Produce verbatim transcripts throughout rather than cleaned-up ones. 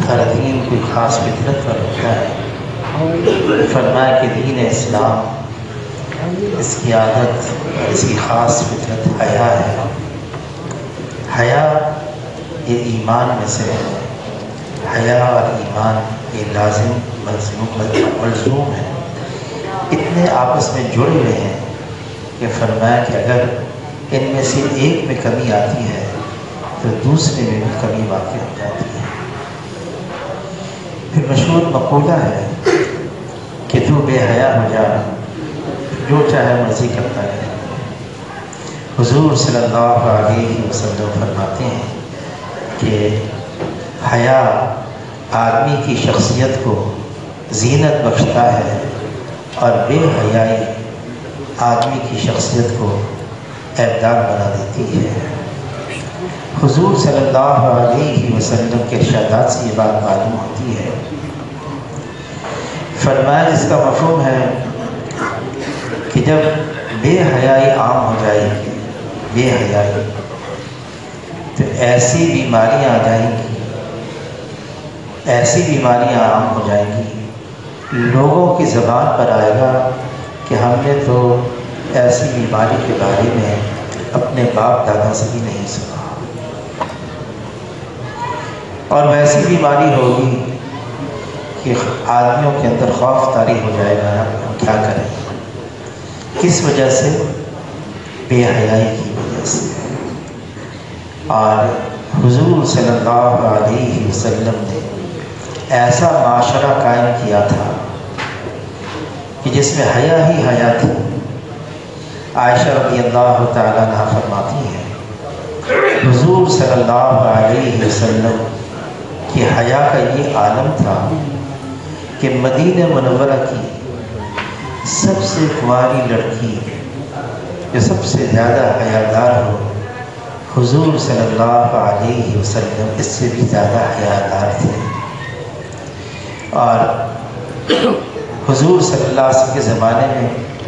ہر دین کوئی خاص فطرت پر ہوتا ہے۔ فرمایا کہ دین اسلام اس کی عادت اور اس کی خاص فطرت حیا ہے۔ حیا یہ ایمان میں سے ہے۔ حیا اور ایمان یہ لازم ملزوم ملزوم ہے، اتنے آپس میں جڑے ہوئے ہیں کہ فرمایا کہ اگر ان میں سے ایک میں کمی آتی ہے تو دوسرے میں بھی کمی واقع ہو جاتی ہے۔ پھر مشہور مقولہ ہے کہ تو بے حیا ہو جا، جو چاہے مرضی کرتا رہے۔ حضور صلی اللہ علیہ وسلم فرماتے ہیں کہ حیا آدمی کی شخصیت کو زینت بخشتا ہے اور بے حیائی آدمی کی شخصیت کو عیبدار بنا دیتی ہے۔ حضور صلی اللہ علیہ وسلم کے ارشادات سے یہ بات معلوم ہوتی ہے۔ فرمایا جس کا مفہوم ہے کہ جب بے حیائی عام ہو جائے گی، بے حیائی، تو ایسی بیماریاں آ جائیں گی، ایسی بیماریاں عام ہو جائیں گی، لوگوں کی زبان پر آئے گا کہ ہم نے تو ایسی بیماری کے بارے میں اپنے باپ دادا سے بھی نہیں سنا، اور ویسی بیماری ہوگی کہ آدمیوں کے اندر خوف طاری ہو جائے گا، ہم کیا کریں۔ کس وجہ سے؟ بے حیائی کی وجہ سے۔ اور حضور صلی اللہ علیہ وسلم نے ایسا معاشرہ قائم کیا تھا کہ جس میں حیا ہی حیا تھی۔ عائشہ رضی اللہ تعالیٰ عنہا فرماتی ہیں حضور صلی اللہ علیہ وسلم کی حیا کا یہ عالم تھا کہ مدینہ منورہ کی سب سے کنواری لڑکی جو سب سے زیادہ حیادار ہو، حضور صلی اللہ علیہ وسلم اس سے بھی زیادہ حیادار تھے۔ اور حضور صلی اللہ علیہ وسلم کے زمانے میں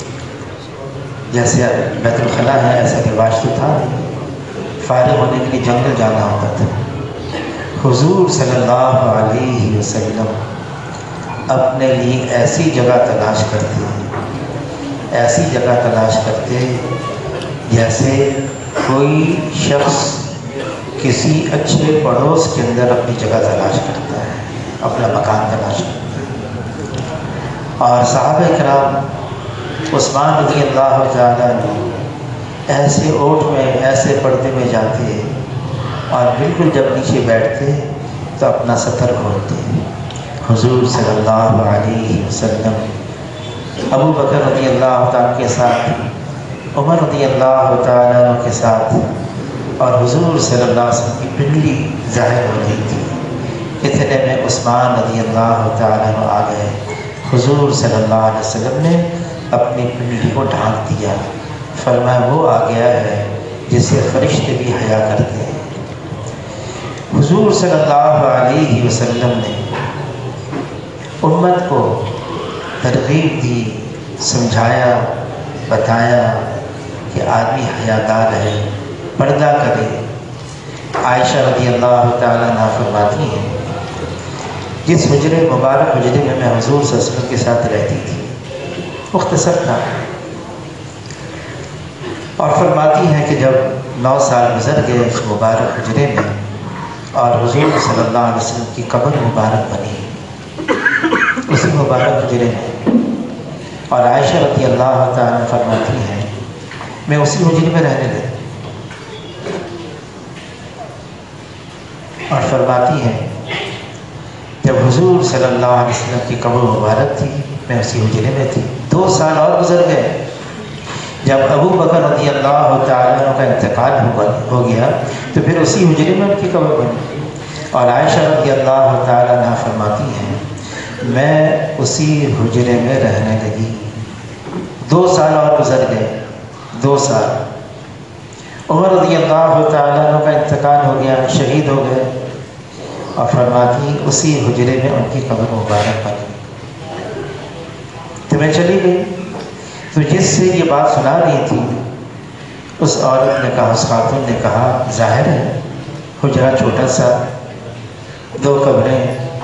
جیسے بیت الخلاء ہے ایسا رواج تو تھا نہیں، فارغ ہونے کے لیے جنگل جانا ہوتا تھا۔ حضور صلی اللہ علیہ وسلم اپنے لیے ایسی جگہ تلاش کرتے ایسی جگہ تلاش کرتے جیسے کوئی شخص کسی اچھے پڑوس کے اندر اپنی جگہ تلاش کرتا ہے، اپنا مکان تلاش کرتا ہے۔ اور صحابہ کرام عثمان رضی اللہ تعالیٰ عنہ ایسے اوٹ میں ایسے پردے میں جاتے اور بالکل جب نیچے بیٹھتے تو اپنا ستر کھولتے۔ حضور صلی اللہ علیہ وسلم ابو بکر رضی اللہ تعالیٰ کے ساتھ، عمر رضی اللہ تعالیٰ عنہ کے ساتھ، اور حضور صلی اللہ علیہ وسلم کی پنڈلی ظاہر ہو رہی تھی۔ اتنے میں عثمان رضی اللہ تعالیٰ عنہ آ گئے۔ حضور صلی اللہ علیہ وسلم نے اپنی پنڈلی کو ڈھانک دیا، فرمایا وہ آ گیا ہے جس سے فرشتے بھی حیا کرتے ہیں۔ حضور صلی اللہ علیہ وسلم نے امت کو ترغیب دی، سمجھایا، بتایا کہ آدمی حیادار ہے، پردہ کرے۔ عائشہ رضی اللہ تعالیٰ عنہا فرماتی ہیں جس حجرے مبارک حجرے میں میں حضور صلی اللہ علیہ وسلم کے ساتھ رہتی تھی مختصر تھا، اور فرماتی ہیں کہ جب نو سال گزر گئے اس مبارک حجرے میں اور حضور صلی اللہ علیہ وسلم کی قبر مبارک بنی اسی مبارک حجرے میں، اور عائشہ رضی اللہ تعالیٰ فرماتی ہیں میں اسی حجرے میں رہنے لگی، اور فرماتی ہیں جب حضور صلی اللہ علیہ وسلم کی قبر مبارک تھی میں اسی حجرے میں تھی۔ دو سال اور گزر گئے، جب ابو بکر رضی اللہ تعالیٰ عنہ کا انتقال ہو گیا تو پھر اسی حجرے میں ان کی قبر بنی، اور عائشہ رضی اللہ تعالیٰ عنہ فرماتی ہیں میں اسی حجرے میں رہنے لگی۔ دو سال اور گزر گئے، دو سال۔ عمر رضی اللہ تعالیٰ عنہ کا انتقال ہو گیا، شہید ہو گئے، اور فرماتی اسی حجرے میں ان کی قبر مبارک بنی۔ تو میں چلی گئی، تو جس سے یہ بات سنا رہی تھی اس عورت نے کہا، اس خاتون نے کہا ظاہر ہے حجرہ چھوٹا سا، دو قبریں،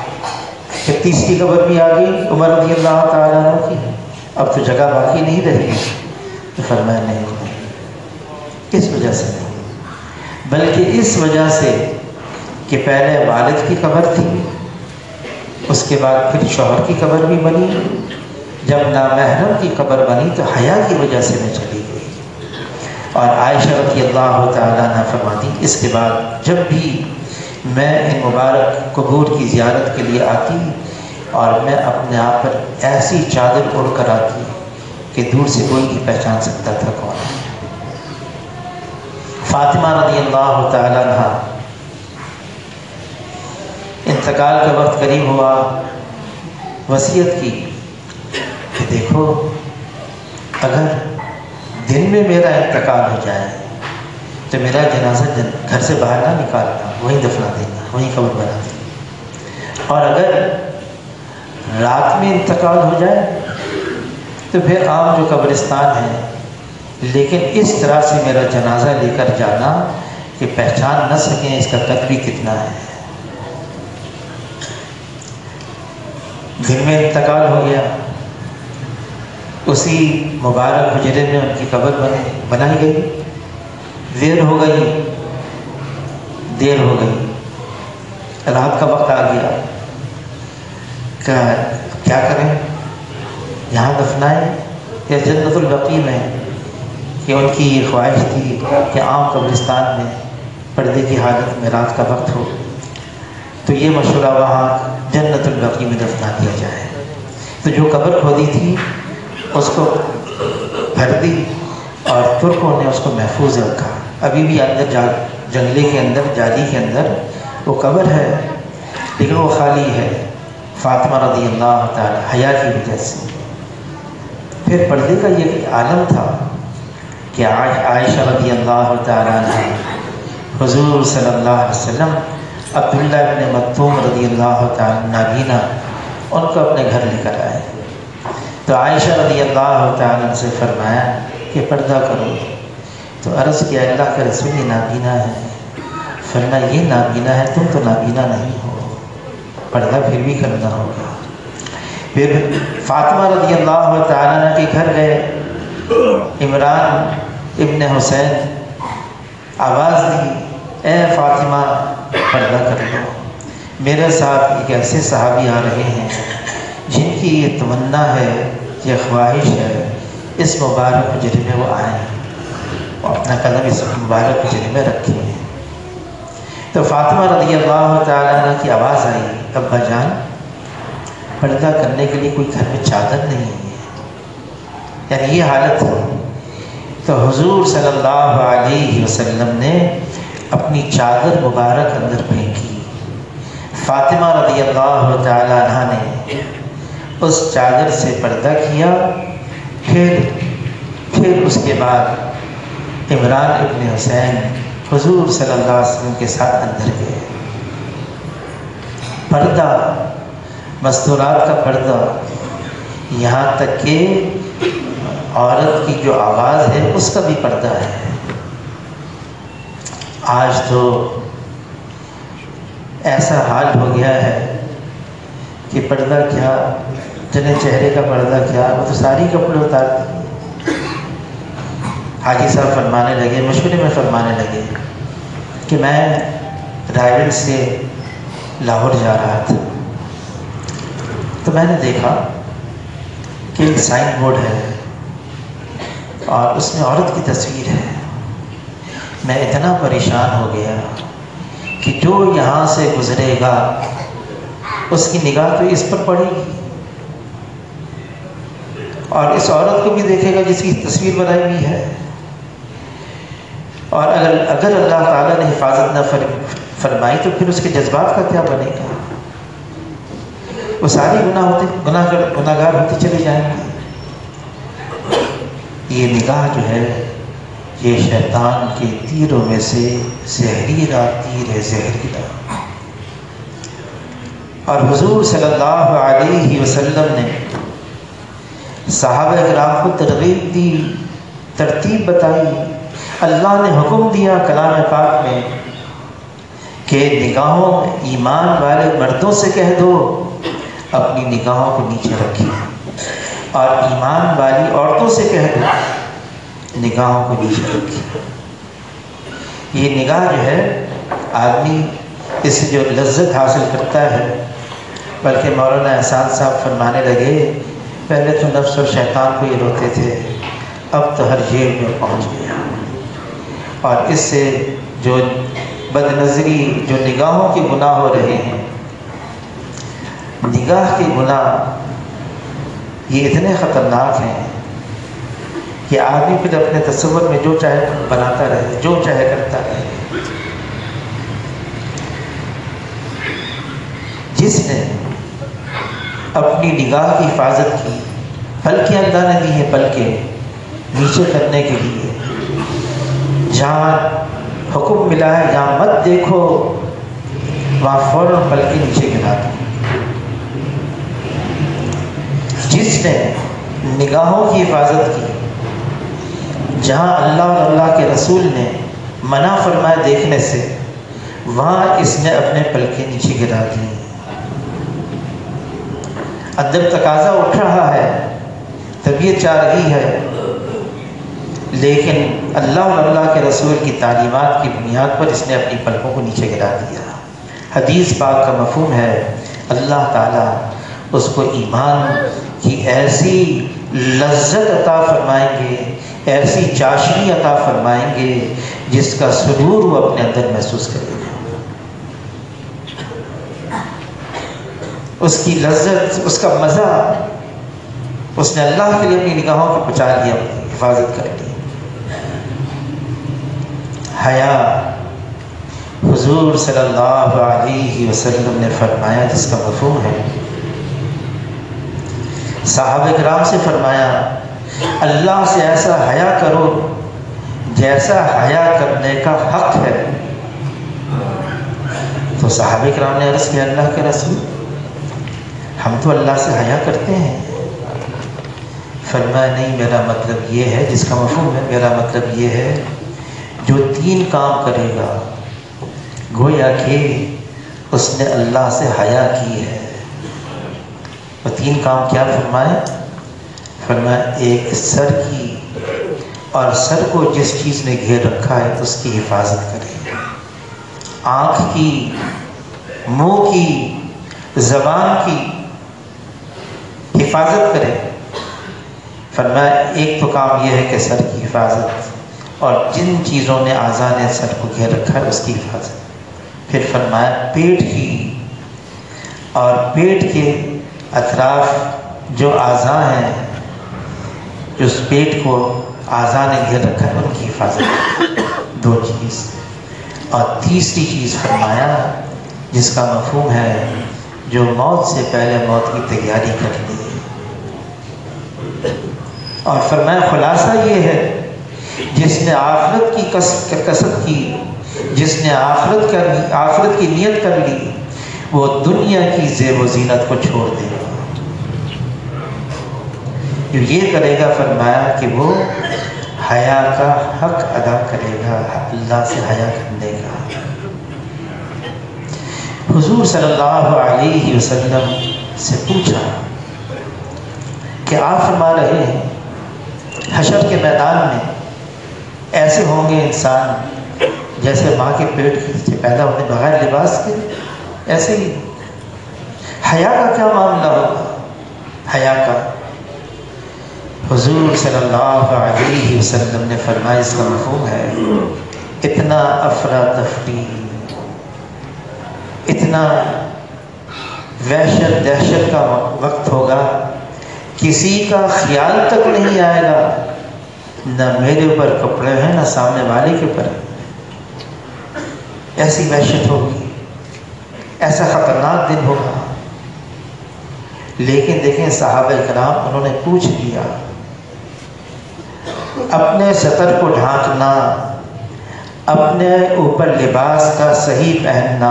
ایک تیسری قبر بھی آ گئی عمر رضی اللہ تعالیٰ عنہ کی، اب تو جگہ باقی نہیں رہی ہے۔ تو فرمایا نہیں نہیں، اس وجہ سے نہیں، بلکہ اس وجہ سے کہ پہلے والد کی قبر تھی، اس کے بعد پھر شوہر کی قبر بھی بنی، جب نامحرم کی قبر بنی تو حیا کی وجہ سے میں چلی گئی۔ اور عائشہ رضی اللہ تعالیٰ عنہ فرماتی اس کے بعد جب بھی میں ان مبارک قبور کی زیارت کے لیے آتی اور میں اپنے آپ پر ایسی چادر اوڑھ کر آتی کہ دور سے کوئی نہیں پہچان سکتا تھا کون ہے۔ فاطمہ رضی اللہ تعالیٰ عنہ انتقال کا وقت قریب ہوا، وصیت کی کہ دیکھو اگر دن میں میرا انتقال ہو جائے تو میرا جنازہ گھر سے باہر نہ نکالنا، وہیں دفنا دینا، وہیں قبر بنا دینا، اور اگر رات میں انتقال ہو جائے تو پھر عام جو قبرستان ہے، لیکن اس طرح سے میرا جنازہ لے کر جانا کہ پہچان نہ سکیں اس کا قدر بھی کتنا ہے۔ دن میں انتقال ہو گیا، اسی مبارک حجرے میں ان کی قبر بنے بنائی گئی، دیر ہو گئی دیر ہو گئی رات کا وقت آ گیا، کہ کیا کریں، یہاں دفنائیں یا جنت البقیع میں، کہ ان کی یہ خواہش تھی کہ عام قبرستان میں پردے کی حالت میں رات کا وقت ہو تو یہ مشورہ وہاں جنت البقیع میں دفنا دیا جائے۔ تو جو قبر کھودی تھی اس کو بھر دی اور ترکوں نے اس کو محفوظ رکھا، ابھی بھی اندر جا جنگلے کے اندر جالی کے اندر وہ قبر ہے لیکن وہ خالی ہے، فاطمہ رضی اللہ تعالی حیا کی وجہ سے۔ پھر پردے کا یہ عالم تھا کہ عائشہ رضی اللہ تعالیٰ عنہ حضور صلی اللہ علیہ وسلم عبداللہ ابن مکتوم رضی اللہ تعالیٰ نابینا ان کو اپنے گھر لے کر آئے، تو عائشہ رضی اللہ تعالیٰ عنہ سے فرمایا کہ پردہ کرو، تو عرض کیا اللہ کا رسول یہ نابینا ہے، فرمایا یہ نابینا ہے، تم تو نابینا نہیں ہو، پردہ پھر بھی کرنا ہوگا۔ پھر فاطمہ رضی اللہ تعالیٰ عنہ کے گھر گئے، عمران ابن حسین آواز دی اے فاطمہ پردہ کر لو، میرے ساتھ ایک ایسے صحابی آ رہے ہیں جن کی یہ تمنا ہے، یہ خواہش ہے اس مبارک حجرے میں وہ آئیں اور اپنا قدم اس مبارک حجرے میں رکھیں۔ تو فاطمہ رضی اللہ تعالیٰ عنہ کی آواز آئی ابا جان پردہ کرنے کے لیے کوئی گھر میں چادر نہیں ہے، یعنی یہ حالت ہے۔ تو حضور صلی اللہ علیہ وسلم نے اپنی چادر مبارک اندر پھینکی، فاطمہ رضی اللہ تعالیٰ عنہ نے اس چادر سے پردہ کیا، پھر پھر اس کے بعد عمران ابن حسین حضور صلی اللہ علیہ وسلم کے ساتھ اندر گئے۔ پردہ، مستورات کا پردہ، یہاں تک کہ عورت کی جو آواز ہے اس کا بھی پردہ ہے۔ آج تو ایسا حال ہو گیا ہے کہ پردہ کیا، جنے چہرے کا پردہ کیا، وہ تو ساری کپڑے اتارتی ہیں۔ حاجی صاحب فرمانے لگے، مشورے میں فرمانے لگے کہ میں رائے گڑھ سے لاہور جا رہا تھا تو میں نے دیکھا کہ ایک سائن بورڈ ہے اور اس میں عورت کی تصویر ہے۔ میں اتنا پریشان ہو گیا کہ جو یہاں سے گزرے گا اس کی نگاہ تو اس پر پڑے گی اور اس عورت کو بھی دیکھے گا جس کی تصویر بنائی ہوئی ہے، اور اگر اگر اللہ تعالیٰ نے حفاظت نہ فرمائی تو پھر اس کے جذبات کا کیا بنے گا؟ وہ ساری گناہ ہوتے گناہ گناہ گار ہوتے چلے جائیں گے۔ یہ نگاہ جو ہے یہ شیطان کے تیروں میں سے زہریلا تیر ہے، زہریلا۔ اور حضور صلی اللہ علیہ وسلم نے صحابہ کرام کو ترغیب دی، ترتیب بتائی، اللہ نے حکم دیا کلام پاک میں کہ نگاہوں ایمان والے مردوں سے کہہ دو اپنی نگاہوں کو نیچے رکھیں، اور ایمان والی عورتوں سے کہہ دو نگاہوں کو نیچے رکھیں۔ یہ نگاہ جو ہے آدمی اس سے جو لذت حاصل کرتا ہے، بلکہ مولانا احسان صاحب فرمانے لگے پہلے تو نفس اور شیطان کو یہ روتے تھے، اب تو ہر جیب میں پہنچ گیا، اور اس سے جو بد نظری، جو نگاہوں کے گناہ ہو رہے ہیں، نگاہ کے گناہ یہ اتنے خطرناک ہیں کہ آدمی پھر اپنے تصور میں جو چاہے بناتا رہے، جو چاہے کرتا رہے۔ جس نے اپنی نگاہ کی حفاظت کی، پلکیں اللہ نے دی ہیں، پلکیں نیچے کرنے کے لیے، جہاں حکم ملا ہے جہاں مت دیکھو وہاں فوراً پلکیں نیچے گرا دی۔ جس نے نگاہوں کی حفاظت کی، جہاں اللہ اور اللہ کے رسول نے منع فرمایا دیکھنے سے، وہاں اس نے اپنے پلکیں نیچے گرا دی۔ اندر تقاضا اٹھ رہا ہے، طبیعت چاہ رہی ہے، لیکن اللہ اور اللہ کے رسول کی تعلیمات کی بنیاد پر اس نے اپنی پلکوں کو نیچے گرا دیا۔ حدیث پاک کا مفہوم ہے اللہ تعالیٰ اس کو ایمان کی ایسی لذت عطا فرمائیں گے، ایسی چاشنی عطا فرمائیں گے جس کا سرور وہ اپنے اندر محسوس کرے گا۔ اس کی لذت، اس کا مزہ، اس نے اللہ کے لیے اپنی نگاہوں کو بچا لیا، حفاظت کر لی۔ حیا، حضور صلی اللہ علیہ وسلم نے فرمایا، جس کا مفہوم ہے، صحابہ کرام سے فرمایا اللہ سے ایسا حیا کرو جیسا حیا کرنے کا حق ہے۔ تو صحابہ کرام نے عرض کیا اللہ کے رسول، ہم تو اللہ سے حیا کرتے ہیں۔ فرمایا نہیں، میرا مطلب یہ ہے، جس کا مفہوم ہے، میرا مطلب یہ ہے جو تین کام کرے گا گویا کہ اس نے اللہ سے حیا کی ہے۔ وہ تین کام کیا فرمائے؟ فرمایا ایک سر کی، اور سر کو جس چیز نے گھیر رکھا ہے اس کی حفاظت کرے، آنکھ کی، منہ کی، زبان کی حفاظت کرے۔ فرمایا ایک تو کام یہ ہے کہ سر کی حفاظت، اور جن چیزوں نے اعضاء نے سر کو گھیر رکھا ہے اس کی حفاظت۔ پھر فرمایا پیٹ کی، اور پیٹ کے اطراف جو اعضاء ہیں، جو اس پیٹ کو اعضاء نے گھیر رکھا ہے ان کی حفاظت۔ دو چیز، اور تیسری چیز فرمایا جس کا مفہوم ہے جو موت سے پہلے موت کی تیاری کر لے۔ اور فرمایا خلاصہ یہ ہے جس نے آخرت کی کسب کی، جس نے آخرت کا آخرت کی نیت کر لی، وہ دنیا کی زیب و زینت کو چھوڑ دے گا۔ جو یہ کرے گا فرمایا کہ وہ حیا کا حق ادا کرے گا، اللہ سے حیا کرنے کا۔ حضور صلی اللہ علیہ وسلم سے پوچھا کہ آپ فرما رہے ہیں حشر کے میدان میں ایسے ہوں گے انسان جیسے ماں کے پیٹ سے پیدا ہونے بغیر لباس کے، ایسے ہی حیا کا کیا معاملہ ہوگا؟ حیا کا حضور صلی اللہ علیہ وسلم نے فرمایا اس کا مفہوم ہے اتنا افراتفری، اتنا وحشت دہشت کا وقت ہوگا، کسی کا خیال تک نہیں آئے گا نہ میرے اوپر کپڑے ہیں نہ سامنے والے کے اوپر، ایسی وحشت ہوگی، ایسا خطرناک دن ہوگا۔ لیکن دیکھیں صحابہ کرام انہوں نے پوچھ لیا، اپنے سطر کو ڈھانکنا، اپنے اوپر لباس کا صحیح پہننا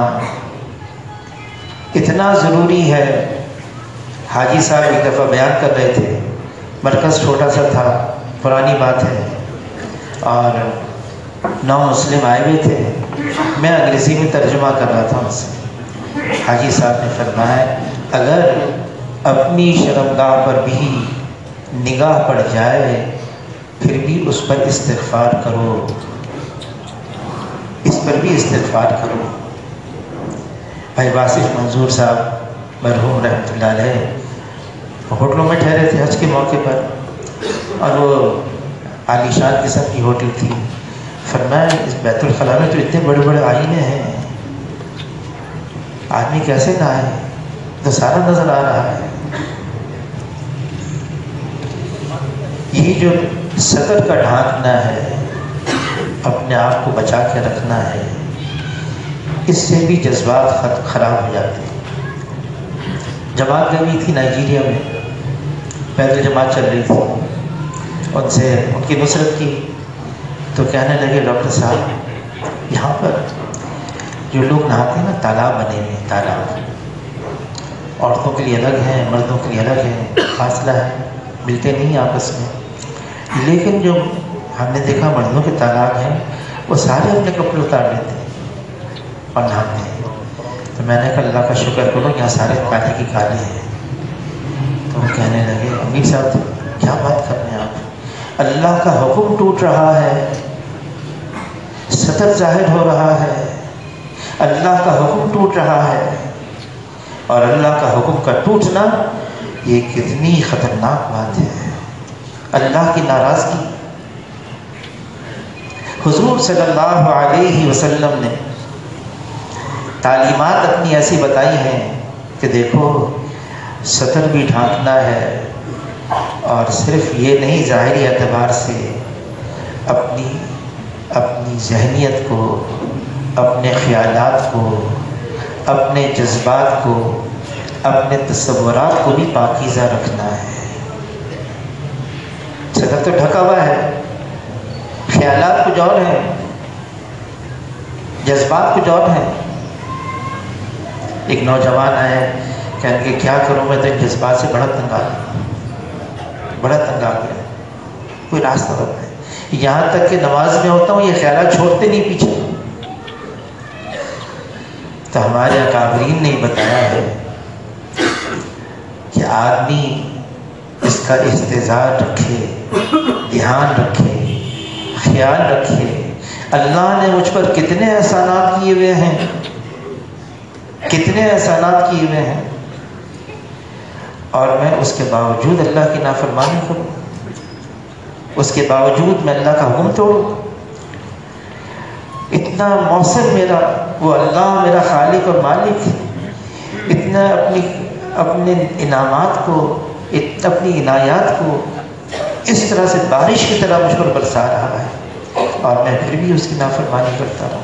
اتنا ضروری ہے۔ حاجی صاحب ایک دفعہ بیان کر رہے تھے، مرکز چھوٹا سا تھا، پرانی بات ہے، اور نو مسلم آئے ہوئے تھے، میں انگریزی میں ترجمہ کر رہا تھا ان سے۔ حاجی صاحب نے فرمایا اگر اپنی شرمگاہ پر بھی نگاہ پڑ جائے پھر بھی اس پر استغفار کرو، اس پر بھی استغفار کرو۔ بھائی واصف منظور صاحب مرحوم رحمۃ اللہ علیہ ہوٹلوں میں ٹھہرے تھے حج کے موقع پر، اور وہ عالی شان قسم کی ہوٹل تھی۔ فرمایا اس بیت الخلاء میں تو اتنے بڑے بڑے آئینے ہیں، آدمی کیسے نہ آئے، تو سارا نظر آ رہا ہے۔ یہ جو سطر کا ڈھانکنا ہے، اپنے آپ کو بچا کے رکھنا ہے، اس سے بھی جذبات خراب ہو جاتے ہیں۔ جماعت گئی تھی نائجیریا میں، پیدل جماعت چل رہی تھی، ان سے ان کی نصرت کی تو کہنے لگے ڈاکٹر صاحب یہاں پر جو لوگ نہاتے ہیں نا، تالاب بنے ہوئے ہیں، تالاب عورتوں کے لیے الگ ہیں، مردوں کے لیے الگ ہیں، فاصلہ ہے، ملتے نہیں آپس میں، لیکن جو ہم نے دیکھا مردوں کے تالاب ہیں وہ سارے اپنے کپڑے اتار لیتے ہیں اور نہاتے ہیں۔ تو میں نے کہا اللہ کا شکر کرو یہاں سارے کالے کی کالے ہیں۔ تو وہ کہنے لگے امیر صاحب کیا بات کر رہے ہیں آپ، اللہ کا حکم ٹوٹ رہا ہے، سطر ظاہر ہو رہا ہے، اللہ کا حکم ٹوٹ رہا ہے، اور اللہ کا حکم کا ٹوٹنا یہ کتنی خطرناک بات ہے، اللہ کی ناراضگی۔ حضور صلی اللہ علیہ وسلم نے تعلیمات اپنی ایسی بتائی ہیں کہ دیکھو سطر بھی ڈھانکنا ہے، اور صرف یہ نہیں ظاہری اعتبار سے اپنی اپنی ذہنیت کو، اپنے خیالات کو، اپنے جذبات کو، اپنے تصورات کو بھی پاکیزہ رکھنا ہے۔ سطر تو ڈھکا ہوا ہے، خیالات کچھ اور ہیں، جذبات کچھ اور ہیں۔ ایک نوجوان آئے کہنے کہ کیا کروں میں تو ان جذبات سے بڑا تنگ آ گیا، بڑا تنگ آ گیا، کوئی راستہ بتائے، یہاں تک کہ نماز میں ہوتا ہوں یہ خیالات چھوڑتے نہیں پیچھے۔ تو ہمارے اکابرین نے بتایا ہے کہ آدمی اس کا استحضار رکھے، دھیان رکھے، خیال رکھے اللہ نے مجھ پر کتنے احسانات کیے ہوئے ہیں، کتنے احسانات کیے ہوئے ہیں، اور میں اس کے باوجود اللہ کی نافرمانی کروں، اس کے باوجود میں اللہ کا حکم توڑوں۔ اتنا موثر میرا وہ اللہ میرا خالق اور مالک، اتنا اپنی اپنے انعامات کو، اپنی عنایات کو اس طرح سے بارش کی طرح مجھ پر برسا رہا ہے، اور میں پھر بھی اس کی نافرمانی کرتا رہا۔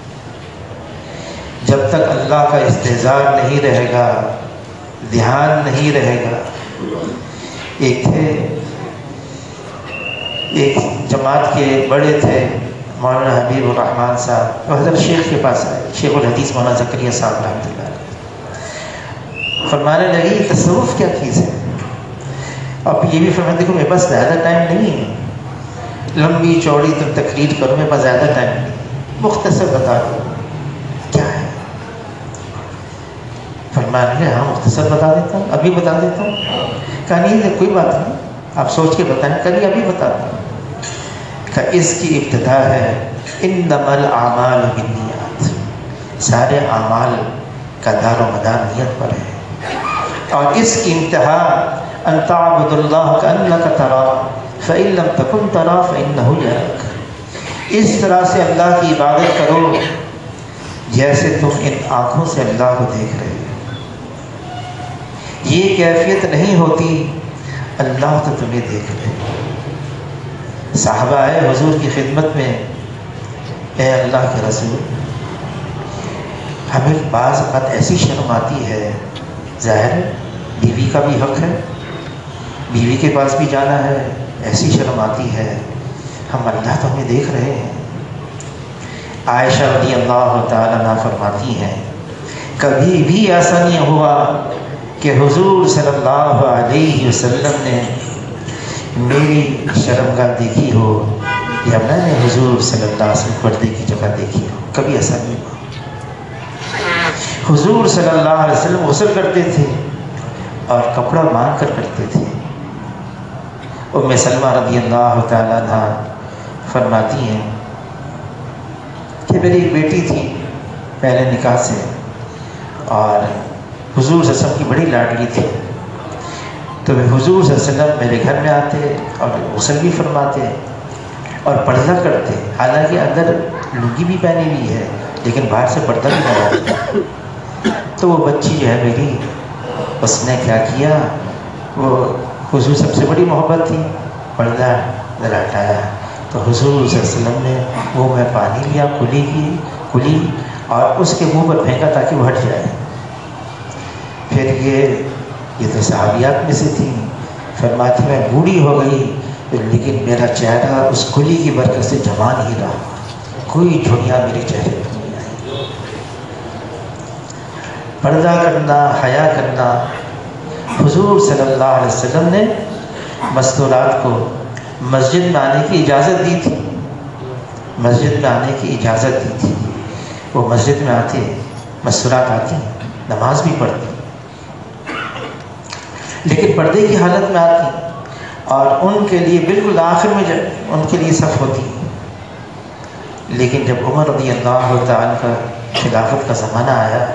جب تک اللہ کا استحضار نہیں رہے گا، دھیان نہیں رہے گا۔ ایک تھے، ایک جماعت کے بڑے تھے مولانا حبیب الرحمن صاحب، وہ حضرت شیخ کے پاس آئے، شیخ الحدیث مولانا زکریا صاحب رحمۃ اللہ علیہ، فرمانے لگے یہ تصوف کیا چیز ہے؟ اب یہ بھی فرمایا دیکھو میرے پاس زیادہ ٹائم نہیں ہے، لمبی چوڑی تم تقریر کرو، میرے پاس زیادہ ٹائم نہیں، مختصر بتا دو کیا ہے۔ فرمانے لگے ہاں مختصر بتا دیتا ہوں، ابھی بتا دیتا ہوں۔ کہا نہیں کوئی بات نہیں، آپ سوچ کے بتائیں، کبھی ابھی بتاتا ہوں۔ کہ اس کی ابتدا ہے انما الاعمال بالنیات، سارے اعمال کا دار و مدار نیت پر ہے، اور اس کی انتہا ان تعبد اللہ کأنک تراہ فإن لم تکن تراہ فإنہ یراک، اس طرح سے اللہ کی عبادت کرو جیسے تم ان آنکھوں سے اللہ کو دیکھ رہے ہو۔ یہ کیفیت نہیں ہوتی اللہ تو تمہیں دیکھ رہے۔ صحابہ آئے حضور کی خدمت میں، اے اللہ کے رسول ہمیں بعض اوقات ایسی شرم آتی ہے، ظاہر ہے بیوی کا بھی حق ہے، بیوی کے پاس بھی جانا ہے، ایسی شرم آتی ہے، ہم اللہ تو ہمیں دیکھ رہے ہیں۔ عائشہ رضی اللہ تعالیٰ عنہا فرماتی ہیں کبھی بھی ایسا نہیں ہوا کہ حضور صلی اللہ علیہ وسلم نے میری شرمگاہ دیکھی ہو یا میں نے حضور صلی اللہ علیہ وسلم پردے کی جگہ دیکھی ہو، کبھی ایسا نہیں ہوا۔ حضور صلی اللہ علیہ وسلم غسل کرتے تھے، اور کپڑا مانگ کر کرتے تھے۔ ام سلمہ رضی اللہ تعالیٰ عنہ فرماتی ہیں کہ میری ایک بیٹی تھی پہلے نکاح سے، اور حضور صلی اللہ علیہ وسلم کی بڑی لاڈلی تھی، تو حضور صلی اللہ علیہ وسلم میرے گھر میں آتے اور غسل بھی فرماتے اور پردہ کرتے، حالانکہ اندر لنگی بھی پہنی ہوئی ہے لیکن باہر سے پردہ بھی لگاتے۔ تو وہ بچی جو ہے میری، اس نے کیا کیا، وہ حضور سب سے بڑی محبت تھی، پردہ ذرا ہٹایا تو حضور صلی اللہ علیہ وسلم نے منہ میں پانی لیا، کلی کی کلی اور اس کے منہ پر پھینکا تاکہ وہ ہٹ جائے۔ پھر یہ یہ تو صحابیات میں سے تھی، فرماتی میں بوڑھی ہو گئی لیکن میرا چہرہ اس کلی کی برکت سے جوان ہی رہا، کوئی جھریاں میرے چہرے پر نہیں آئی۔ پردہ کرنا، حیا کرنا، حضور صلی اللہ علیہ وسلم نے مستورات کو مسجد میں آنے کی اجازت دی تھی، مسجد میں آنے کی اجازت دی تھی۔ وہ مسجد میں آتے، مستورات آتی، نماز بھی پڑھتی، لیکن پردے کی حالت میں آتی، اور ان کے لیے بالکل آخر میں جب ان کے لیے صف ہوتی۔ لیکن جب عمر رضی اللہ تعالیٰ کا خلافت کا زمانہ آیا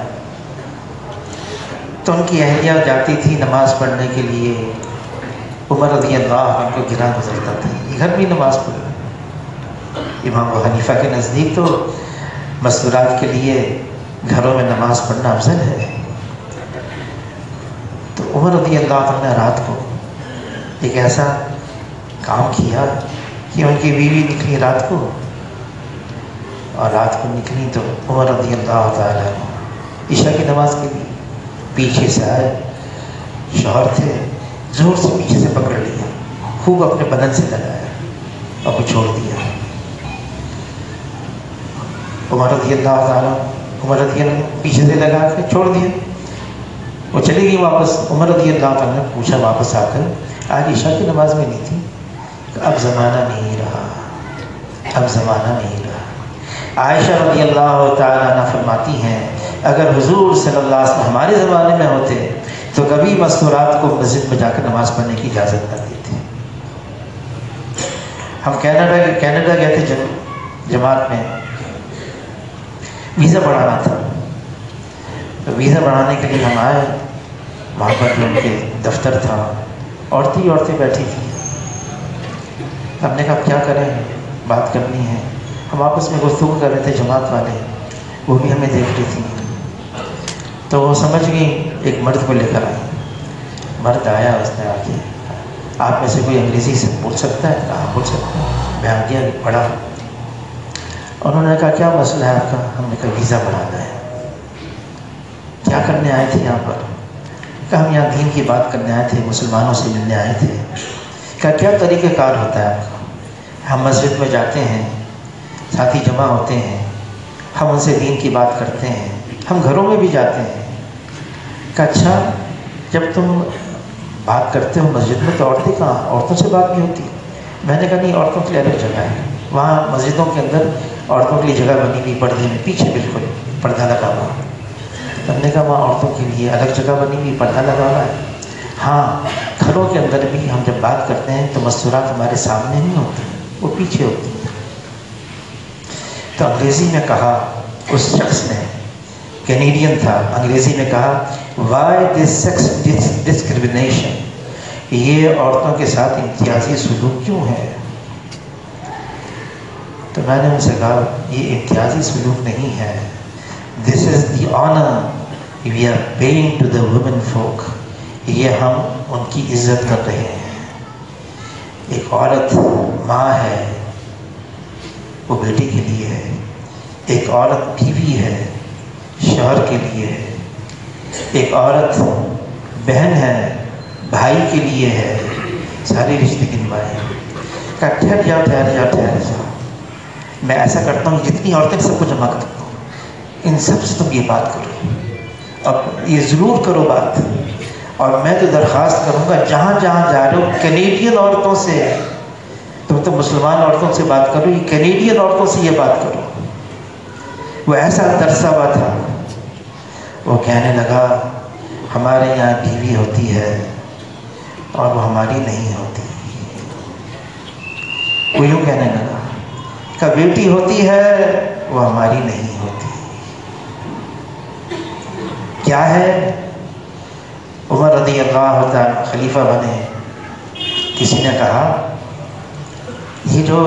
تو ان کی اہلیہ جاتی تھی نماز پڑھنے کے لیے، عمر رضی اللہ عنہ کو گرا گزرتا تھا، یہ گھر بھی نماز پڑھ۔ امام ابو حنیفہ کے نزدیک تو مستورات کے لیے گھروں میں نماز پڑھنا افضل ہے۔ تو عمر رضی اللہ عنہ نے رات کو ایک ایسا کام کیا کہ ان کی بیوی نکلی رات کو، اور رات کو نکلی تو عمر رضی اللہ تعالیٰ عنہ عشاء کی نماز کے لیے پیچھے سے آئے، شوہر تھے، زور سے پیچھے سے پکڑ لیا، خوب اپنے بدن سے لگایا اور وہ چھوڑ دیا۔ عمر رضی اللہ تعالیٰ عمر رضی اللہ پیچھے سے لگا کے چھوڑ دیا، وہ چلی گئی واپس۔ عمر رضی اللہ تعالیٰ نے پوچھا واپس آ کر، آج عشاء کی نماز میں نہیں تھی؟ اب زمانہ نہیں رہا، اب زمانہ نہیں رہا۔ عائشہ رضی اللہ تعالیٰ عنہ فرماتی ہیں اگر حضور صلی اللہ علیہ وسلم ہمارے زمانے میں ہوتے تو کبھی مستورات کو مسجد میں جا کر نماز پڑھنے کی اجازت نہ دیتے۔ ہم کینیڈا کینیڈا گئے تھے جماعت میں، ویزا بڑھانا تھا، تو ویزا بڑھانے کے لیے ہم آئے، وہاں پر جو ان کے دفتر تھا، عورتیں عورتیں بیٹھی تھیں۔ ہم نے کہا کیا کریں، بات کرنی ہے، ہم آپس میں گفتگو کر رہے تھے، جماعت والے وہ بھی ہمیں دیکھ رہی تھی، تو وہ سمجھ گئی، ایک مرد کو لے کر آئی۔ مرد آیا، اس نے آ کے آپ میں سے کوئی انگریزی سے بول سکتا ہے؟ کہا بول سکتا ہے۔ میں آ گیا، پڑھا، انہوں نے کہا کیا مسئلہ ہے آپ کا؟ ہم نے کہا ویزا بڑھانا ہے۔ کیا کرنے آئے تھے یہاں پر؟ کہا ہم یہاں دین کی بات کرنے آئے تھے، مسلمانوں سے ملنے آئے تھے۔ کہا کیا طریقہ کار ہوتا ہے آپ کا؟ ہم مسجد میں جاتے ہیں، ساتھی جمع ہوتے ہیں، ہم ان سے دین کی بات کرتے ہیں، ہم گھروں میں بھی جاتے ہیں۔ کہا اچھا، جب تم بات کرتے ہو مسجد میں تو عورتیں کہاں؟ عورتوں سے بات بھی ہوتی؟ میں نے کہا نہیں، عورتوں کے لیے الگ جگہ ہے، وہاں مسجدوں کے اندر عورتوں کے لیے جگہ بنی ہوئی، پردے میں پیچھے بالکل پردہ لگا ہوا۔ ہم نے کہا وہاں عورتوں کے لیے الگ جگہ بنی ہوئی، پردہ لگا ہوا ہے۔ ہاں، گھروں کے اندر بھی ہم جب بات کرتے ہیں تو مستورات ہمارے سامنے نہیں ہوتی، وہ پیچھے ہوتی ہیں۔ تو انگریزی میں کہا اس شخص نے، کینیڈین تھا، انگریزی میں کہا وائی دس سیکس ڈسکرمنیشن، یہ عورتوں کے ساتھ امتیازی سلوک کیوں ہے؟ تو میں نے ان سے کہا یہ امتیازی سلوک نہیں ہے، this is the honour we are paying to the woman folk, یہ ہم ان کی عزت کر رہے ہیں۔ ایک عورت ماں ہے، وہ بیٹی کے لیے ہے، ایک عورت بیوی ہے، شوہر کے لیے ہے، ایک عورت بہن ہے، بھائی کے لیے ہے، سارے رشتے گنوائے۔ کہا ٹھہر جاؤ ٹھہر جاؤ ٹھہر جاؤ، میں ایسا کرتا ہوں جتنی عورتیں سب کو جمع کرتا ہوں، ان سب سے تم یہ بات کرو، اب یہ ضرور کرو بات، اور میں تو درخواست کروں گا جہاں جہاں جا رہے ہو کینیڈین عورتوں سے، تم تو مسلمان عورتوں سے بات کرو، یہ کینیڈین عورتوں سے یہ بات کرو۔ وہ ایسا ترسا ہوا تھا، وہ کہنے لگا ہمارے یہاں بیوی ہوتی ہے اور وہ ہماری نہیں ہوتی. وہ یوں کہنے لگا کہ بیٹی ہوتی ہے وہ ہماری نہیں ہوتی. کیا ہے؟ عمر رضی اللہ تعالیٰ خلیفہ بنے. کسی نے کہا یہ جو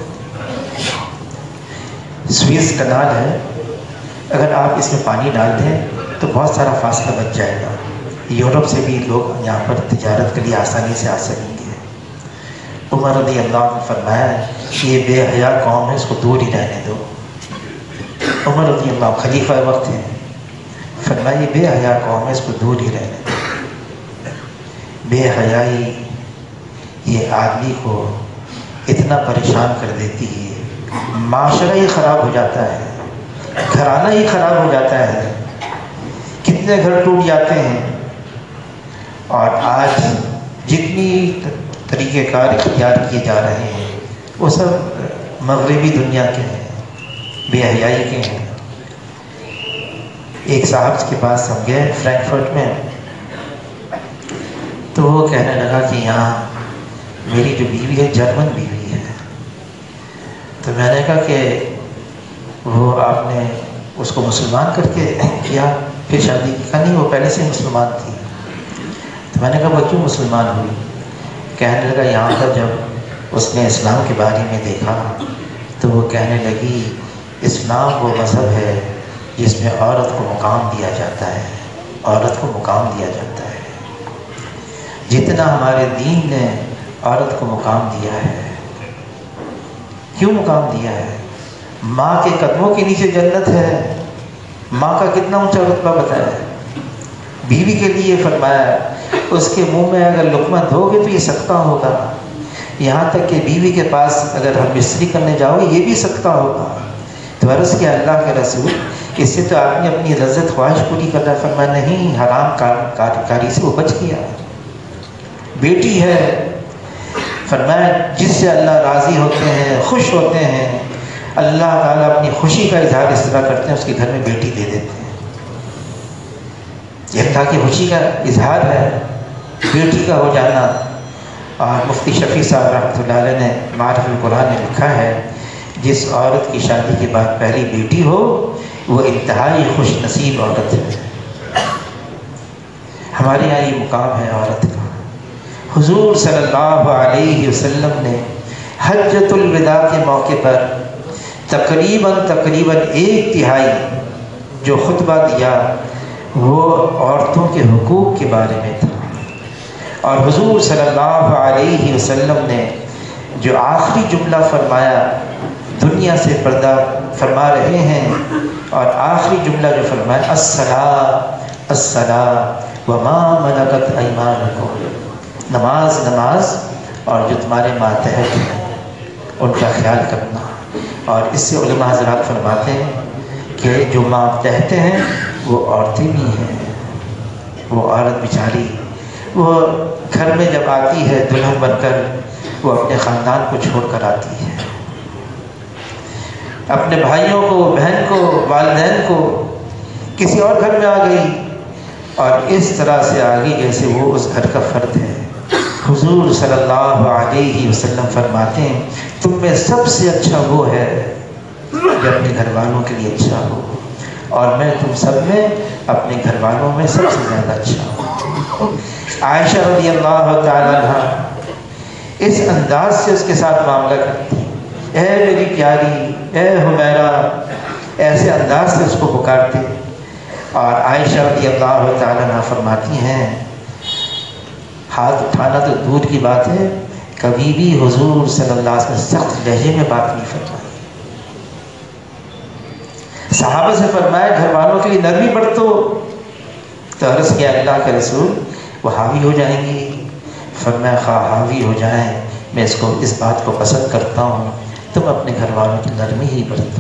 سویز کنال ہے اگر آپ اس میں پانی ڈال دیں تو بہت سارا فاصلہ بچ جائے گا. یورپ سے بھی لوگ یہاں پر تجارت کے لیے آسانی سے آ سکیں گے. عمر رضی اللہ عنہ نے فرمایا یہ بے حیا قوم ہے، اس کو دور ہی رہنے دو. عمر رضی اللہ خلیفہ وقت ہیں، فرمایا یہ بے حیا قوم ہے، اس کو دور ہی رہنے دو. بے حیائی یہ آدمی کو اتنا پریشان کر دیتی ہے، معاشرہ ہی خراب ہو جاتا ہے، گھرانہ ہی خراب ہو جاتا ہے، کتنے گھر ٹوٹ جاتے ہیں. اور آج جتنی طریقہ کار اختیار کیے جا رہے ہیں وہ سب مغربی دنیا کے ہیں، بے حیائی کے ہیں. ایک صاحب کے پاس ہم گئے فرینکفرٹ میں، تو وہ کہنے لگا کہ یہاں میری جو بیوی ہے جرمن بیوی ہے. تو میں نے کہا کہ وہ آپ نے اس کو مسلمان کر کے کیا پھر شادی کی؟ کہا نہیں وہ پہلے سے مسلمان تھی. تو میں نے کہا وہ کیوں مسلمان ہوئی؟ کہنے لگا یہاں پر جب اس نے اسلام کے بارے میں دیکھا تو وہ کہنے لگی اسلام وہ مذہب ہے جس میں عورت کو مقام دیا جاتا ہے، عورت کو مقام دیا جاتا ہے. جتنا ہمارے دین نے عورت کو مقام دیا ہے. کیوں مقام دیا ہے؟ ماں کے قدموں کے نیچے جنت ہے. ماں کا کتنا اونچا رتبہ بتایا ہے. بیوی کے لیے فرمایا اس کے منہ میں اگر لقمہ دو گے تو یہ صدقہ ہوگا. یہاں تک کہ بیوی کے پاس اگر ہم مستری کرنے جاؤ گے یہ بھی صدقہ ہوگا. تو عرض کیا اللہ کے رسول اس سے تو آپ نے اپنی لذت خواہش پوری کر رہا. فرمایا نہیں، حرام کار کاری سے وہ بچ گیا. بیٹی ہے، فرمایا جس سے اللہ راضی ہوتے ہیں، خوش ہوتے ہیں، اللہ تعالیٰ اپنی خوشی کا اظہار اس طرح کرتے ہیں اس کے گھر میں بیٹی دے دیتے ہیں. یہ اللہ کی خوشی کا اظہار ہے بیٹی کا ہو جانا. اور مفتی شفیع صاحب رحمۃ اللہ علیہ نے معرف القرآن میں لکھا ہے جس عورت کی شادی کے بعد پہلی بیٹی ہو وہ انتہائی خوش نصیب عورت ہے. ہمارے یہاں یہ مقام ہے عورت کا. حضور صلی اللہ علیہ وسلم نے حجۃ الوداع کے موقع پر تقریباً تقریباً ایک تہائی جو خطبہ دیا وہ عورتوں کے حقوق کے بارے میں تھا. اور حضور صلی اللہ علیہ وسلم نے جو آخری جملہ فرمایا، دنیا سے پردہ فرما رہے ہیں اور آخری جملہ جو فرمایا الصلاۃ الصلاۃ وما ملکت ایمانکم، نماز نماز اور جو تمہارے ماتحت ہیں ان کا خیال کرنا. اور اس سے علماء حضرات فرماتے ہیں کہ جو ماتحت ہیں وہ عورتیں بھی ہیں. وہ عورت بیچاری وہ گھر میں جب آتی ہے دلہن بن کر وہ اپنے خاندان کو چھوڑ کر آتی ہے، اپنے بھائیوں کو، بہن کو، والدین کو، کسی اور گھر میں آ گئی اور اس طرح سے آ گئی جیسے وہ اس گھر کا فرد ہے. حضور صلی اللہ علیہ وسلم فرماتے ہیں تم میں سب سے اچھا وہ ہے جو اپنے گھر والوں کے لیے اچھا ہو، اور میں تم سب میں اپنے گھر والوں میں سب سے زیادہ اچھا ہوں. عائشہ رضی اللہ تعالیٰ عنہ اس انداز سے اس کے ساتھ معاملہ کرتی، اے میری پیاری، اے حمیرہ، ایسے انداز سے اس کو پکارتے. اور عائشہ رضی اللہ تعالیٰ عنہ فرماتی ہیں ہاتھ اٹھانا تو دور کی بات ہے، کبھی بھی حضور صلی اللہ علیہ وسلم سخت لہجے میں بات نہیں فرمائی. صحابہ سے فرمایا گھر والوں کے لیے نرمی برتو. تو عرض کیا اللہ کے رسول وہ حاوی ہو جائیں گی. فرمایا خواہ حاوی ہو جائیں میں اس کو اس بات کو پسند کرتا ہوں تم اپنے گھر والوں کی نرمی ہی برتو.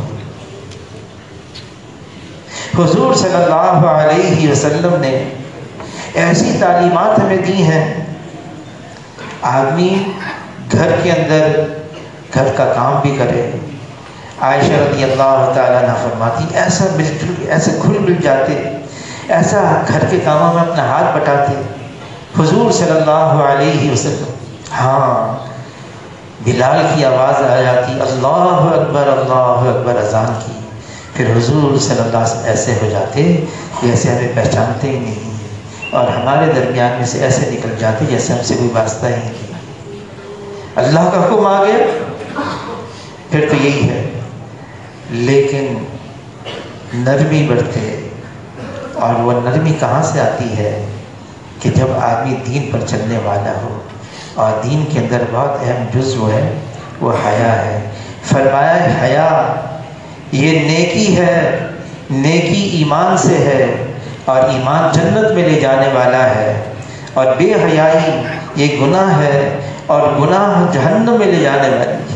حضور صلی اللہ علیہ وسلم نے ایسی تعلیمات ہمیں دی ہیں. آدمی گھر کے اندر گھر کا کام بھی کرے. عائشہ رضی اللہ تعالیٰ عنہ فرماتی ایسا مل جل ایسے گھل مل جاتے ایسا گھر کے کاموں میں اپنا ہاتھ بٹاتے حضور صلی اللہ علیہ وسلم۔ ہاں بلال کی آواز آ جاتی اللہ اکبر اللہ اکبر اذان کی، پھر حضور صلی اللہ علیہ وسلم ایسے ہو جاتے جیسے ہمیں پہچانتے ہی نہیں، اور ہمارے درمیان میں سے ایسے نکل جاتے جیسے ہم سے کوئی واسطہ ہی نہیں۔ اللہ کا حکم آ گیا پھر تو یہی ہے، لیکن نرمی برتے، اور وہ نرمی کہاں سے آتی ہے کہ جب آدمی دین پر چلنے والا ہو، اور دین کے اندر بہت اہم جزو ہے وہ حیا ہے۔ فرمایا حیا یہ نیکی ہے، نیکی ایمان سے ہے، اور ایمان جنت میں لے جانے والا ہے، اور بے حیائی یہ گناہ ہے، اور گناہ جہنم میں لے جانے والی ہے۔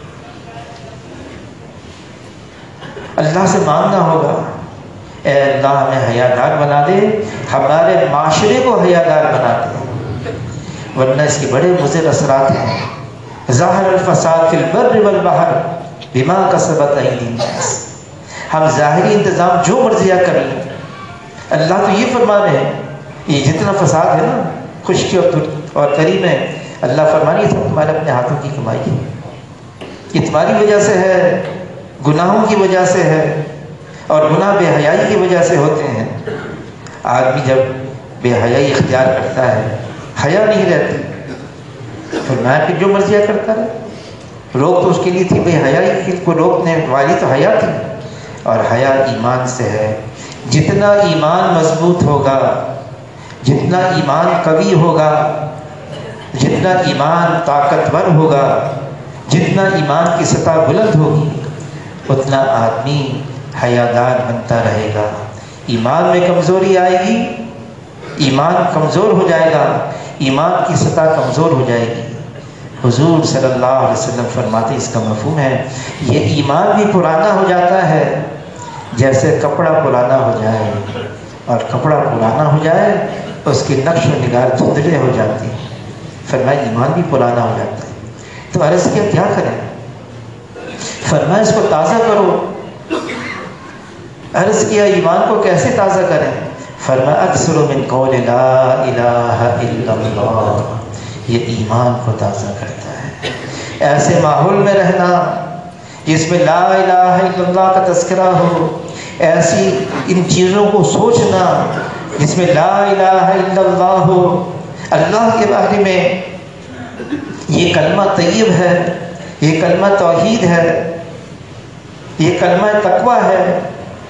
اللہ سے مانگنا ہوگا اے اللہ ہمیں حیادار بنا دے، ہمارے معاشرے کو حیادار بنا دے، ورنہ اس کے بڑے مضر اثرات ہیں۔ ظاہر الفساد فی البر والبحر بما کسبت ایدی الناس، ہم ظاہری انتظام جو مرضیہ کر لیں، اللہ تو یہ فرما رہے ہیں یہ جتنا فساد ہے نا خشکی اور تری میں، اللہ فرما رہی ہے سب تمہارے اپنے ہاتھوں کی کمائی ہے، یہ تمہاری وجہ سے ہے، گناہوں کی وجہ سے ہے، اور گناہ بے حیائی کی وجہ سے ہوتے ہیں۔ آدمی جب بے حیائی اختیار کرتا ہے، حیا نہیں رہتی، فرمایا کہ جو مرضیہ کرتا رہے، روک تو اس کے لیے تھی بے حیائی کو روکنے والی تو حیا تھی، اور حیا ایمان سے ہے۔ جتنا ایمان مضبوط ہوگا، جتنا ایمان قوی ہوگا، جتنا ایمان طاقتور ہوگا، جتنا ایمان کی سطح بلند ہوگی، اتنا آدمی حیادار بنتا رہے گا۔ ایمان میں کمزوری آئے گی، ایمان کمزور ہو جائے گا، ایمان کی سطح کمزور ہو جائے گی۔ حضور صلی اللہ علیہ وسلم فرماتے اس کا مفہوم ہے یہ ایمان بھی پرانا ہو جاتا ہے جیسے کپڑا پرانا ہو جائے، اور کپڑا پرانا ہو جائے اس کے نقش و نگار دھندلے ہو جاتے ہیں، فرمایا ایمان بھی پرانا ہو جاتا ہے۔ تو عرض کیا کیا کریں؟ فرمایا اس کو تازہ کرو۔ عرض کیا ایمان کو کیسے تازہ کریں؟ فرمایا اکثر من قول لا الہ الا اللہ، یہ ایمان کو تازہ کرتا ہے۔ ایسے ماحول میں رہنا جس میں لا الہ الا اللہ کا تذکرہ ہو، ایسی ان چیزوں کو سوچنا جس میں لا الہ الا اللہ ہو، اللہ کے بارے میں یہ کلمہ طیب ہے، یہ کلمہ توحید ہے، یہ کلمہ تقویٰ ہے،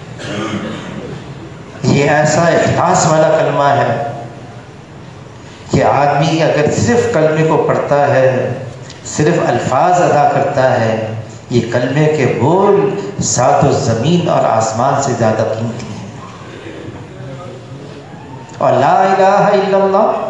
یہ ایسا اخلاص والا کلمہ ہے کہ آدمی اگر صرف کلمے کو پڑھتا ہے، صرف الفاظ ادا کرتا ہے، یہ کلمے کے بول سات و زمین اور آسمان سے زیادہ قیمتی ہیں۔ اور لا الہ الا اللہ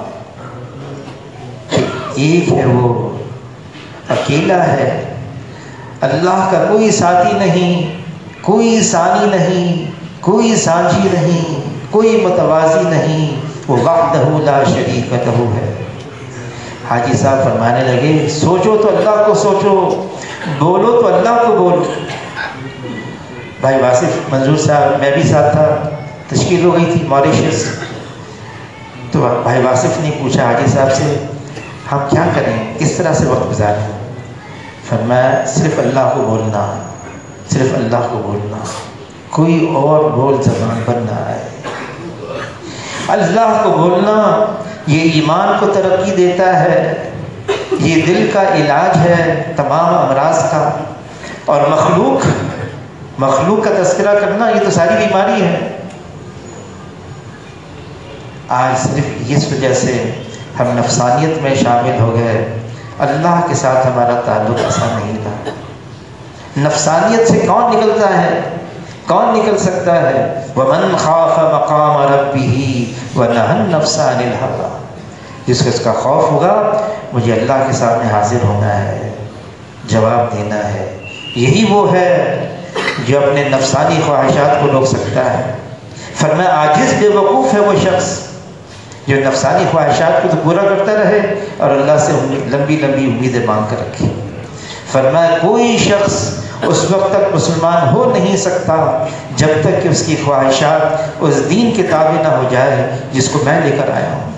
ایک ہے، وہ اکیلا ہے، اللہ کا کوئی ساتھی نہیں، کوئی ثانی نہیں، کوئی سانجھی نہیں، کوئی متوازی نہیں، وہ وحدہ لا شریک لہ ہے۔ حاجی صاحب فرمانے لگے سوچو تو اللہ کو سوچو، بولو تو اللہ کو بولو۔ بھائی واصف منظور صاحب میں بھی ساتھ تھا، تشکیل ہو گئی تھی ماریشس، تو بھائی واصف نے پوچھا حاجی صاحب سے ہم کیا کریں، کس طرح سے وقت گزاریں؟ فرمایا صرف اللہ کو بولنا، صرف اللہ کو بولنا، کوئی اور بول زبان پر نہ آئے۔ اللہ کو بولنا یہ ایمان کو ترقی دیتا ہے، یہ دل کا علاج ہے تمام امراض کا، اور مخلوق مخلوق کا تذکرہ کرنا یہ تو ساری بیماری ہے۔ آج صرف اس وجہ سے ہم نفسانیت میں شامل ہو گئے، اللہ کے ساتھ ہمارا تعلق ایسا نہیں رہا۔ نفسانیت سے کون نکلتا ہے؟ کون نکل سکتا ہے؟ وَمَنْ خَافَ مَقَامَ رَبِّهِ وَنَهَى النَّفْسَ عَنِ الْهَوَىٰ، جس کو اس کا خوف ہوگا مجھے اللہ کے سامنے حاضر ہونا ہے، جواب دینا ہے، یہی وہ ہے جو اپنے نفسانی خواہشات کو روک سکتا ہے۔ فرمایا عاجز بے وقوف ہے وہ شخص جو نفسانی خواہشات کو تو پورا کرتا رہے اور اللہ سے لمبی لمبی امیدیں مانگ کر رکھے۔ فرمایا کوئی شخص اس وقت تک مسلمان ہو نہیں سکتا جب تک کہ اس کی خواہشات اس دین کے تابع نہ ہو جائے جس کو میں لے کر آیا ہوں۔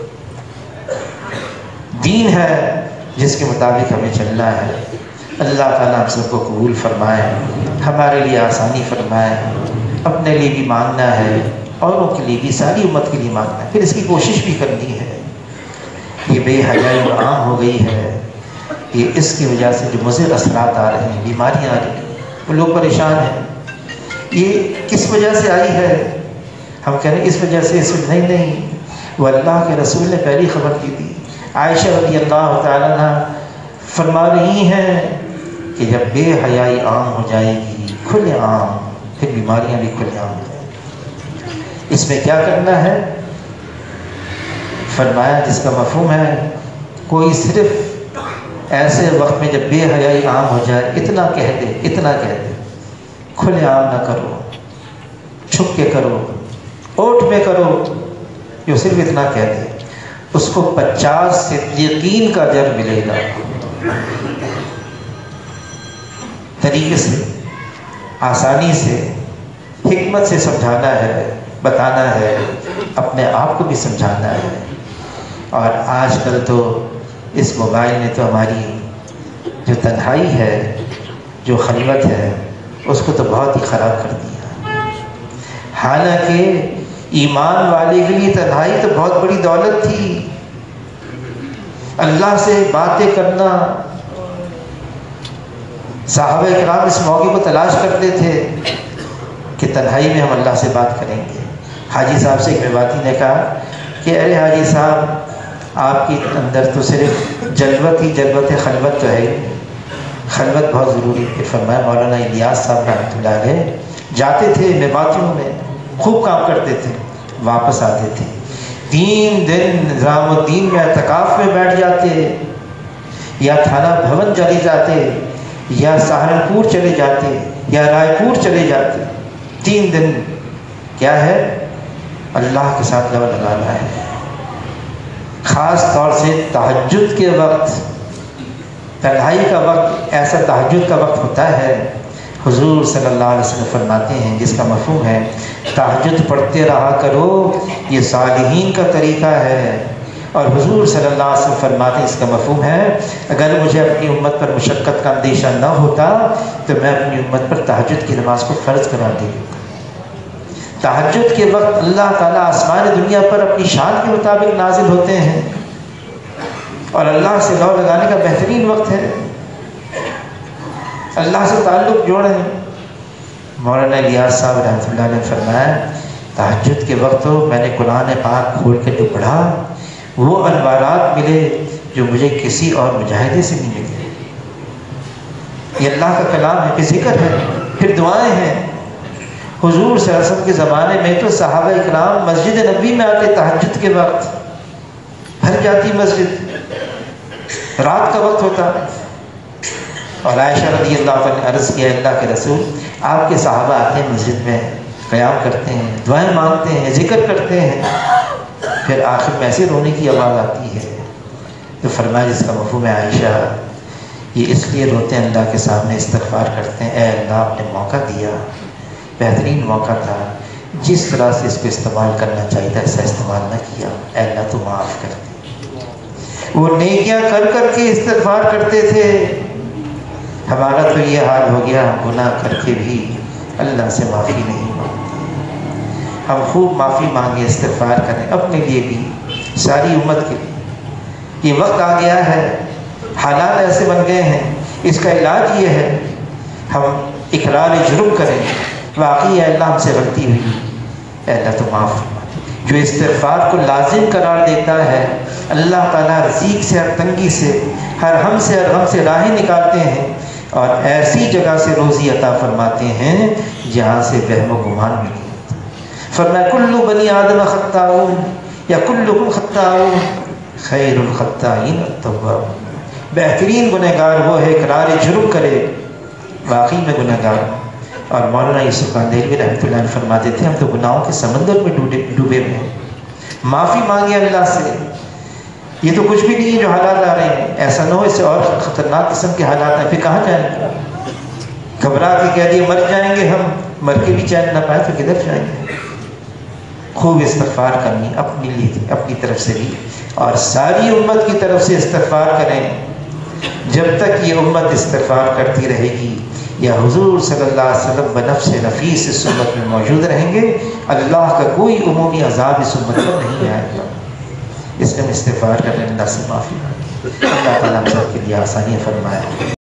دین ہے جس کے مطابق ہمیں چلنا ہے۔ اللہ تعالیٰ ہم سب کو قبول فرمائے، ہمارے لیے آسانی فرمائے۔ اپنے لیے بھی مانگنا ہے، اوروں کے لیے بھی، ساری امت کے لیے مانگنا ہے، پھر اس کی کوشش بھی کرنی ہے۔ یہ بے حیائی عام ہو گئی ہے، یہ اس کی وجہ سے جو مضر اثرات آ رہے ہیں، بیماریاں آ رہی ہیں، وہ لوگ پریشان ہیں۔ یہ کس وجہ سے آئی ہے؟ ہم کہہ رہے ہیں اس وجہ سے، اس وجہ نہیں نہیں وہ اللہ کے رسول نے پہلی خبر کی تھی۔ عائشہ رضی اللہ تعالیٰ عنہ فرما رہی ہیں کہ جب بے حیائی عام ہو جائے گی، کھلے عام، پھر بیماریاں بھی کھلے عام ہو جائیں گی۔ اس میں کیا کرنا ہے؟ فرمایا جس کا مفہوم ہے، کوئی صرف ایسے وقت میں جب بے حیائی عام ہو جائے اتنا کہہ دے، اتنا کہہ دے، کھلے عام نہ کرو، چھپ کے کرو، اوٹ میں کرو، جو صرف اتنا کہہ دے، اس کو پچاس صدیقین کا اجر ملے گا۔ طریقے سے، آسانی سے، حکمت سے سمجھانا ہے، بتانا ہے، اپنے آپ کو بھی سمجھانا ہے۔ اور آج کل تو اس موبائل نے تو ہماری جو تنہائی ہے، جو خلوت ہے، اس کو تو بہت ہی خراب کر دیا۔ حالانکہ ایمان والے کے لیے تنہائی تو بہت بڑی دولت تھی۔ اللہ سے باتیں کرنا، صحابہ کرام اس موقع کو تلاش کرتے تھے کہ تنہائی میں ہم اللہ سے بات کریں گے۔ حاجی صاحب سے ایک روایتی نے کہا کہ ارے حاجی صاحب، آپ کی اندر تو صرف جلوت ہی جلوت خلوت تو ہے، خلوت بہت ضروری ہے۔ فرمایا مولانا الیاس صاحب رحمۃ اللہ علیہ جاتے تھے میواتیوں میں، خوب کام کرتے تھے، واپس آتے تھے، تین دن نظام الدین میں اعتکاف میں بیٹھ جاتے، یا تھانہ بھون چلے جاتے، یا سہارنپور چلے جاتے، یا رائے پور چلے جاتے۔ تین دن کیا ہے؟ اللہ کے ساتھ لو لگانا ہے۔ خاص طور سے تہجد کے وقت، تنہائی کا وقت، ایسا تہجد کا وقت ہوتا ہے، حضور صلی اللہ علیہ وسلم فرماتے ہیں، جس کا مفہوم ہے تہجد پڑھتے رہا کرو، یہ صالحین کا طریقہ ہے۔ اور حضور صلی اللہ علیہ وسلم فرماتے ہیں، اس کا مفہوم ہے اگر مجھے اپنی امت پر مشقت کا اندیشہ نہ ہوتا تو میں اپنی امت پر تہجد کی نماز کو فرض کرا دی۔ تہجد کے وقت اللہ تعالیٰ آسمان دنیا پر اپنی شان کے مطابق نازل ہوتے ہیں، اور اللہ سے لو لگانے کا بہترین وقت ہے، اللہ سے تعلق جوڑیں۔ مولانا الیاس صاحب رحمۃ اللہ علیہ نے فرمایا تہجد کے وقت تو میں نے قرآن پاک کھول کے جو پڑھا، وہ انوارات ملے جو مجھے کسی اور مجاہدے سے نہیں ملے۔ یہ اللہ کا کلام ہے، پھر ذکر ہے، پھر دعائیں ہیں۔ حضور صلی اللہ علیہ وسلم کے زمانے میں تو صحابہ اکرام مسجد نبوی میں آتے، تہجد کے وقت بھر جاتی مسجد، رات کا وقت ہوتا، اور عائشہ رضی اللہ عنہ نے عرض کیا اللہ کے رسول، آپ کے صحابہ آتے ہیں مسجد میں، قیام کرتے ہیں، دعائیں مانگتے ہیں، ذکر کرتے ہیں، پھر آخر میں ایسے رونے کی آواز آتی ہے۔ تو فرمایا جس کا مفہوم ہے عائشہ، یہ اس لیے روتے ہیں، اللہ کے سامنے استغفار کرتے ہیں، اے اللہ آپ نے موقع دیا، بہترین موقع تھا، جس طرح سے اس کو استعمال کرنا چاہیے تھا ایسا استعمال نہ کیا، اے اللہ تو معاف کر دے۔ وہ نیکیاں کر کر کے استغفار کرتے تھے، ہمارا تو یہ حال ہو گیا، ہم گناہ کر کے بھی اللہ سے معافی نہیں مانگتے۔ ہم خوب معافی مانگیں، استغفار کریں، اپنے لیے بھی، ساری امت کے لیے۔ یہ وقت آ گیا ہے، حالات ایسے بن گئے ہیں، اس کا علاج یہ ہے ہم اقرار جرم کریں، واقعی اے اللہ ہم سے غلطی ہوئی، اے اللہ تو معاف فرما۔ جو استغفار کو لازم قرار دیتا ہے، اللہ تعالیٰ رزق سے، ہر تنگی سے، ہر ہم سے، ہر غم سے راہیں نکالتے ہیں، اور ایسی جگہ سے روزی عطا فرماتے ہیں جہاں سے وہم و گمان بھی نہیں ہوتا۔ فرمایا کل بنی آدم خطاؤن یا کلکم خطاؤن خیر الخطائین التوابون، بہترین گنہگار وہ ہے اقرار جرم کرے، واقعی میں گنہگار ہوں۔ اور مولانا یوسف قاندیلوی رحمۃ اللہ علیہ فرماتے تھے ہم تو گناہوں کے سمندر میں ڈوبے ہوئے ہیں، معافی مانگے اللہ سے۔ یہ تو کچھ بھی نہیں ہے جو حالات آ رہے ہیں، ایسا نہ ہو اس سے اور خطرناک قسم کے حالات ہیں، پھر کہاں جائیں گے؟ گھبرا کے کہہ دیے مر جائیں گے ہم، مر کے بھی چین نہ پائے تو کدھر جائیں گے؟ خوب استغفار کرنی اپنی لیے اپنی طرف سے بھی، اور ساری امت کی طرف سے استغفار کریں۔ جب تک یہ امت استغفار کرتی رہے گی یا حضور صلی اللہ علیہ وسلم بنفس نفیس اس امت میں موجود رہیں گے، اللہ کا کوئی عمومی عذاب اس امت پر نہیں آئے گا۔ اس میں استغفار کرنے اللہ سے معافی مانگیں، اللہ تعالیٰ ہم سب کے لیے آسانیاں فرمائے۔